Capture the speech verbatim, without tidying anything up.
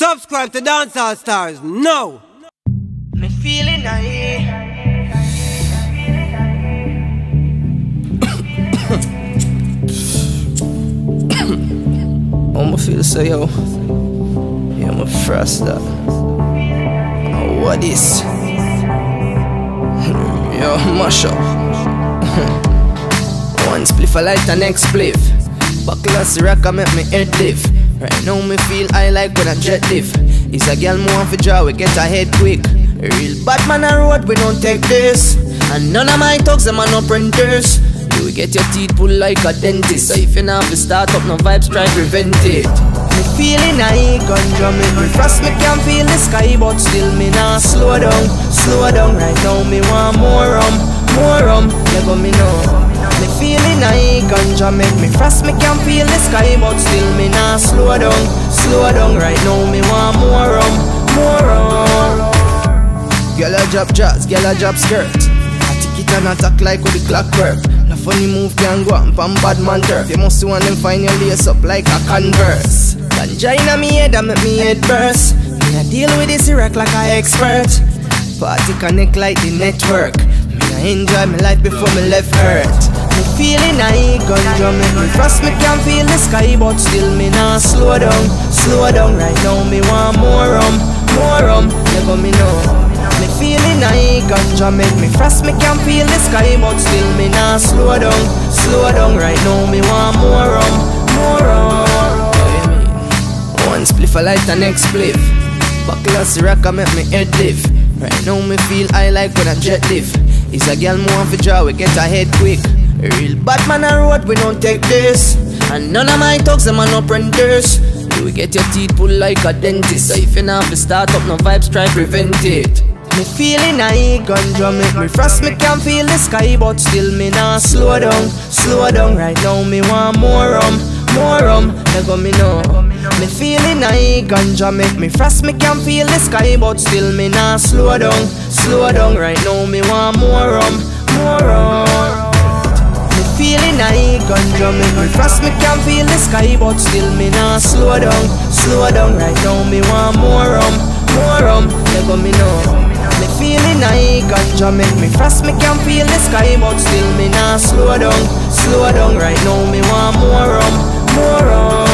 Subscribe to Dancehall Stars now. Me feeling I I'ma feel so yo. Yeah, I'ma frost that. Oh, what is? Yo, mash up. One spliff I light the next spliff. Buckle the rock and make me head lift. Right now me feel I like when I jet lift. It's a girl more for jaw, we get ahead quick. A real bad man on road, we don't take this. And none of my thugs, them are no printers. You will get your teeth pulled like a dentist. So if you not have to start up no vibes, try prevent it. Me feeling I ganja make me frost, me can feel the sky, but still me not slow down, slow down. Right now me want more rum, more rum. You go me know. Me feeling I ganja make me frost, me can feel the sky, but still me not slow down, slow down. Right now me want more rum, more rum. Girl a drop jazz, girl a drop skirt. I tick it and attack like with the clockwork. The funny move can go up on bad man turf. You must want them find your lace up like a Converse. Ganja inna me head and make me head burst. Me a deal with this rock like a expert. Party connect like the network. Me a enjoy my life before me left earth. Me feeling I ganja make me frost, me can feel the sky, but still me not slow down, slow down. Right now me want more rum, more rum. You go me know. Me feeling I ganja make me frost, me can feel the sky, but still me not slow down, slow down. Right now me want more rum, more rum. One spliff I light the next spliff. Buckle the rock and make me head lift. Right now me feel I like when I jet lift. It's a girl more for jaw, we get ahead quick. A real bad man on road, we don't take this. And none of my thugs, them are no printers. You will get your teeth pulled like a dentist. So if you not have to start up no vibes, try prevent it. Me feeling I ganja make me frost, me can feel the sky, but still me not slow down, slow down. Right now me want more rum, more rum. You go me know. Me feeling I ganja make me frost, me can feel the sky, but still me not slow down, slow down. Right now me want more rum, more rum. Me feeling I ganja make me frost, me can feel the sky, but still me not slow down, slow down. Right now me want more rum, more rum. You go me know. Me feeling I ganja make me frost, me can feel the sky, but still me not slow down, slow down. Right now me want more rum, more rum.